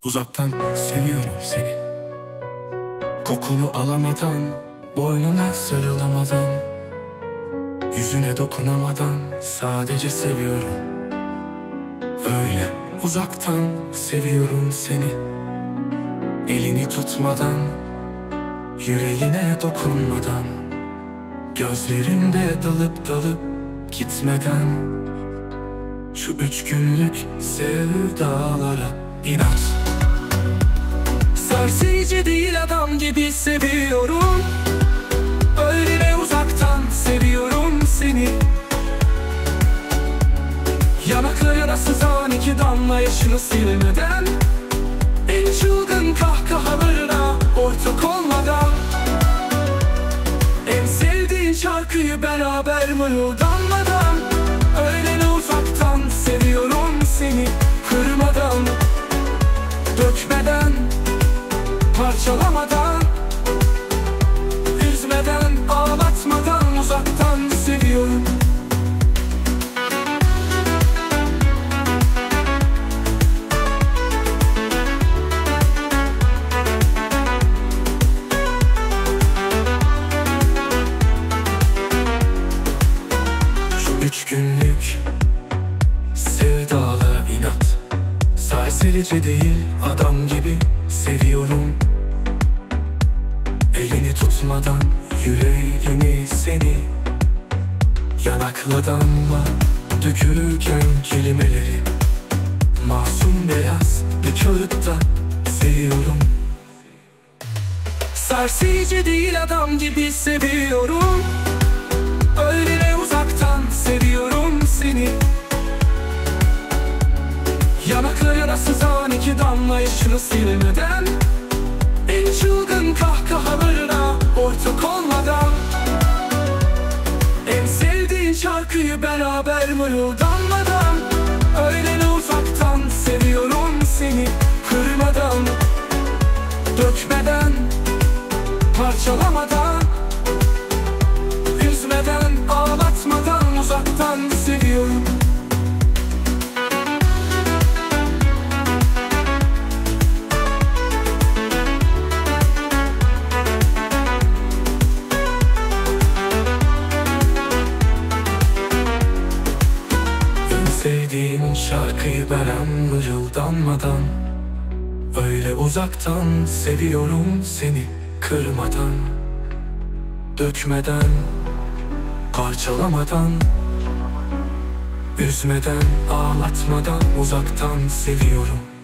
Uzaktan seviyorum seni. Kokunu alamadan, boynuna sarılamadan, yüzüne dokunamadan sadece seviyorum. Öyle uzaktan seviyorum seni. Elini tutmadan, yüreğine dokunmadan, gözlerinde dalıp dalıp gitmeden, şu 3 günlük sevdalara inat. Serserice değil, adam gibi seviyorum. Öyle uzaktan seviyorum seni. Yanaklarına sızan 2 damla yaşını silmeden, en çılgın kahkahalarına ortak olmadan, en sevdiğin şarkıyı beraber mırıldanmadan, öyle uzaktan seviyorum seni. Kırmadan, dökmeden, parçalamadan, üzmeden, ağlatmadan uzaktan seviyorum. Şu 3 günlük sevdalara inat. Serserice değil, adam gibi seviyorum. Elini tutmadan, yüreğini seni. Yanaklarıma dökülürken kelimeleri, masum beyaz bir kağıtta seviyorum. Serserice değil, adam gibi seviyorum. Öyle uzaktan seviyorum seni. Yanaklarına sızan 2 damla yaşını silmeden, en çılgın kahkahalarına ortak olmadan, en sevdiğin şarkıyı beraber mırıldanmadan, öyle uzaktan seviyorum seni. Kırmadan, dökmeden, parçalamadan, üzmeden, ağlatmadan uzaktan seviyorum. Sevdiğim şarkıyı ben mırıldanmadan, öyle uzaktan seviyorum seni. Kırmadan, dökmeden, parçalamadan, üzmeden, ağlatmadan uzaktan seviyorum.